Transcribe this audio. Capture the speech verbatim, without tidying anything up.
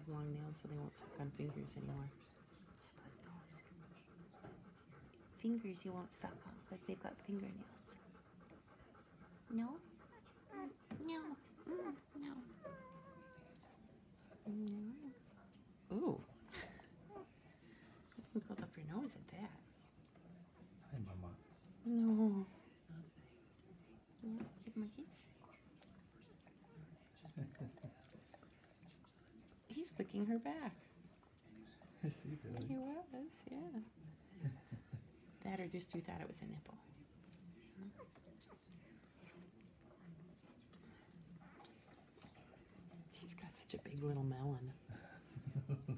long nails so they won't suck on fingers anymore. Fingers you won't suck on because they've got fingernails. No? No. Mm, no. No. Ooh. You pulled up your nose at that. Hi, Mama. No. Yeah, give him a kiss. He's licking her back. Is he really? He was, yeah. That or just you thought it was a nipple. He's got such a big little melon.